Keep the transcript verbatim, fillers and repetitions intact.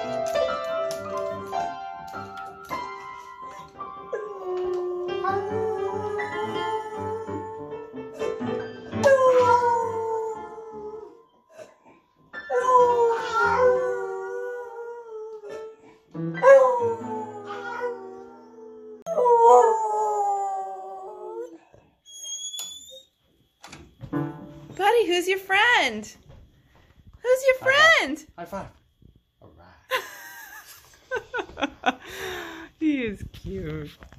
Buddy, who's your friend? Who's your friend? High five. All right. He is cute.